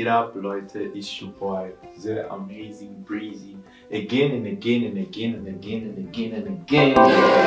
Get up, Leute, it's your boy, the amazing Breezy, again and again and again and again and again and again.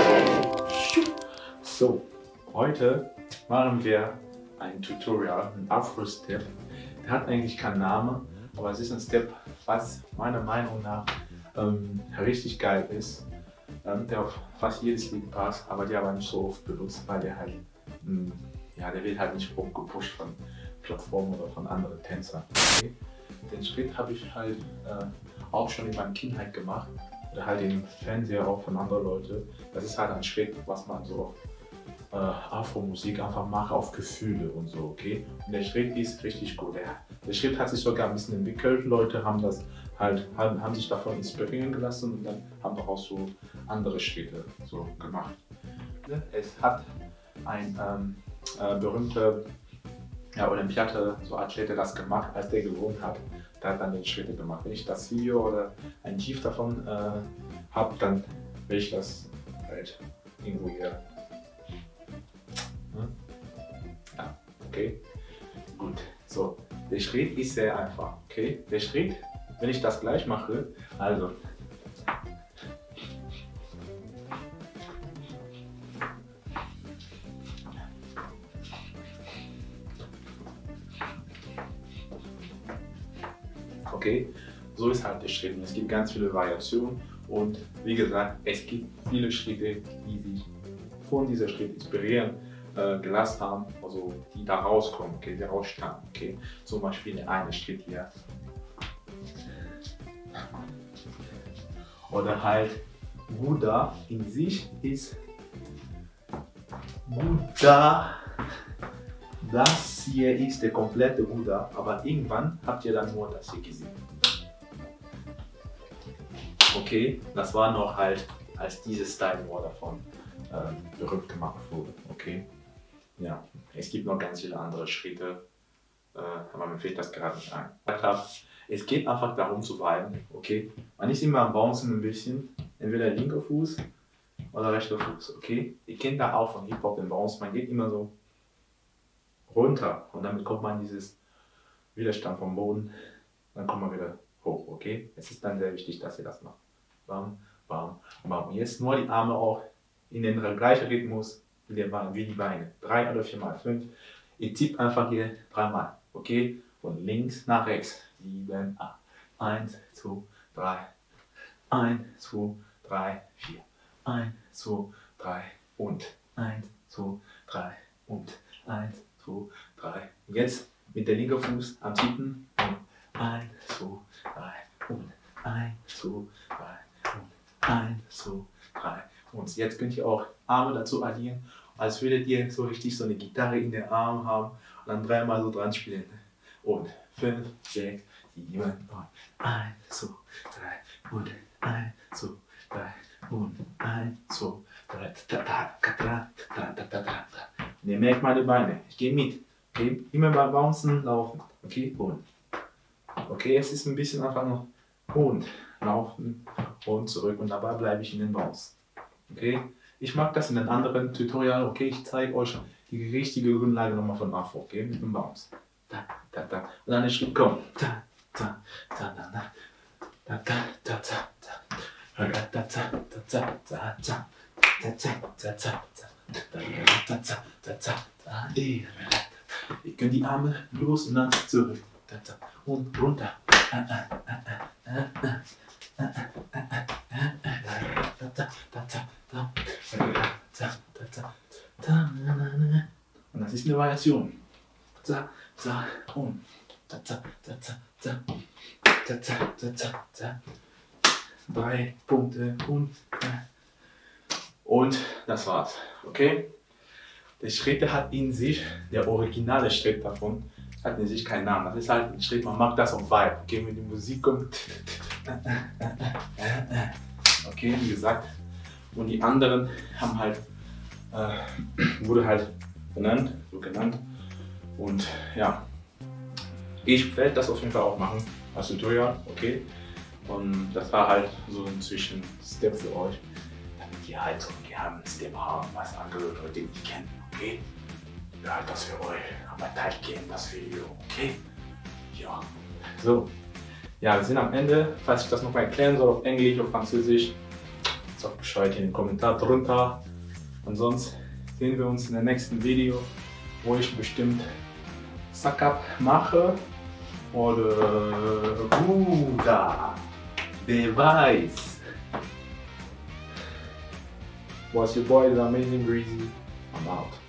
So, heute machen wir ein Tutorial, ein Afro-Step. Der hat eigentlich keinen Namen, aber es ist ein Step, was meiner Meinung nach richtig geil ist. Der auf fast jedes Lied passt, aber der aber nicht so oft benutzt, weil der halt, ja, der wird halt nicht gepusht von Plattformen oder von anderen Tänzern. Okay? Den Schritt habe ich halt auch schon in meiner Kindheit gemacht oder halt im Fernseher auch von anderen Leuten. Das ist halt ein Schritt, was man so auf Afro-Musik einfach macht, auf Gefühle und so, okay? Und der Schritt ist richtig gut. Der Schritt hat sich sogar ein bisschen entwickelt. Leute haben das halt, haben sich davon inspirieren gelassen und dann haben wir auch so andere Schritte so gemacht. Es hat ein berühmter Olympiater, so Athlet, das gemacht, als der gewonnen hat. Der hat dann den Schritte gemacht. Wenn ich das Video oder ein GIF davon habe, dann will ich das halt irgendwo hier. Ja, okay. Gut. So, der Schritt ist sehr einfach. Okay, der Schritt, wenn ich das gleich mache, also. Okay, so ist halt der Schritt. Es gibt ganz viele Variationen und wie gesagt, es gibt viele Schritte, die sich von dieser Schritt inspirieren gelassen haben, also die da rauskommen, okay, die rausstammen. Okay, zum Beispiel der eine Schritt hier. Oder halt Buddha in sich ist Buddha. Das hier ist der komplette Buddha, aber irgendwann habt ihr dann nur das hier gesehen. Okay, das war noch halt, als dieses Style nur davon berühmt gemacht wurde. Okay, ja, es gibt noch ganz viele andere Schritte, aber mir fällt das gerade nicht ein. Es geht einfach darum zu bleiben. Okay, man ist immer am Bouncen ein bisschen, entweder linker Fuß oder rechter Fuß. Okay, ihr kennt da auch von Hip-Hop den Bounce, man geht immer so runter und damit kommt man dieses Widerstand vom Boden, dann kommt man wieder hoch, okay? Es ist dann sehr wichtig, dass ihr das macht. Bam, bam, bam. Und jetzt nur die Arme auch in den gleichen Rhythmus wie die Beine. 3 oder 4 mal 5. Ihr tippt einfach hier 3 Mal, okay? Von links nach rechts. 7, 8. 1, 2, 3. 1, 2, 3, 4. 1, 2, 3 und 1, 2, 3 und 1, 2, 3. Jetzt mit der linken Fuß am Tippen und 1, 2, 3 und 1, 2, 3 und 1, 2, 3. Und jetzt könnt ihr auch Arme dazu addieren, als würdet ihr so richtig so eine Gitarre in den Arm haben und dann 3 Mal so dran spielen. Und 5, 6, 7, 9, 1, 2, 3 und 1, 2, 3 und 1, 2, 3. Und ihr merkt meine Beine, ich gehe mit. Okay? Immer beim Bouncen laufen. Okay, und. Okay, es ist ein bisschen einfach noch und laufen und zurück und dabei bleibe ich in den Bounce. Okay, ich mag das in einem anderen Tutorial. Okay, ich zeige euch die richtige Grundlage nochmal von Afro. Okay, mit dem Bounce. Da, da, da. Und dann der Schritt kommt. Da, da, da, da, da. Da, da, da, da, da. Da, da, da, da, da, da. Da, da, da, da, da. Ihr könnt die Arme los und dann zurück und runter. Und das ist eine Variation. Und 3 Punkte und das war's. Okay? Der Schritt hat in sich, der originale Schritt davon, hat in sich keinen Namen. Das ist halt ein Schritt, man macht das auf Vibe. Okay, wenn die Musik kommt. Okay, wie gesagt. Und die anderen haben halt, wurde halt benannt, so genannt. Und ja, ich werde das auf jeden Fall auch machen als Tutorial, okay. Und das war halt so ein Zwischenstep für euch, damit ihr halt so einen geheimen Step haben, was andere Leute nicht kennen, okay. Ja, das für euch, aber teilt gerne das Video, okay. Ja, so. Ja, wir sind am Ende. Falls ich das noch mal erklären soll auf Englisch oder Französisch, sagt Bescheid in den Kommentar drunter. Ansonsten sehen wir uns in der nächsten Video, wo ich bestimmt Suck-Up mache oder da Beweis. Was your boy is Amazing Greasy. I'm out.